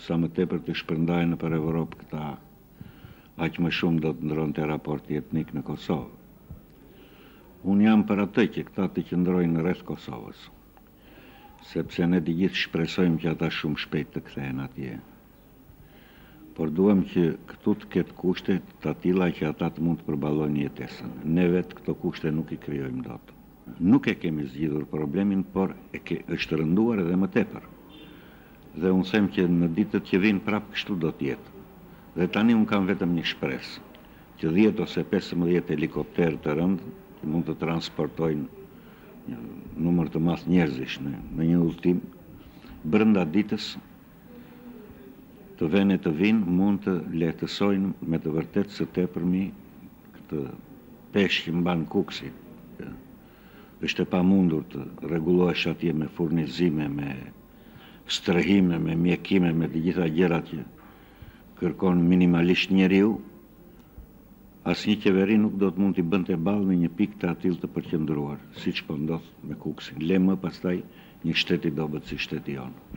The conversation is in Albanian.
sa më tepër të shpërndajnë për Evropë këta aq më shumë do të ndronte raporti etnik në Kosovë. Unë jam për atë që këta të qëndrojnë në rreth Kosovës, sepse ne të gjithë shpresojmë që ata shumë shpejt të kthehen atje. Por duhem që këtu të ketë kushte të tilla që ata të mund të përballojnë jetesën. Ne vetë këto kushte nuk i krijojmë dot. Nuk e kemi zgjidhur problemin, por është rënduar edhe më tepër. Dhe unë them që në ditët që vinë prapë kështu do të jetë. Dhe tani unë kam vetëm një shpresë, që 10 ose 15 helikopterë të rëndë mund të transportojnë një numër të madh njerëzish në një udhëtim brenda ditës. Të vene të vinë mund të lehtësojnë me të vërtetë së tepërmi këtë peshë që mban Kuksi. Është e pamundur të rregullohesh atje me furnizime, me strehime, me mjekime, me të gjitha gjërat që kërkon minimalisht njeriu. Asnjë qeveri nuk do të mund t'i bënte ballë në një pikë të atill të përqendruar, siç po ndodh me Kuksin. Le më pastaj një shtet i dobët si shteti jonë.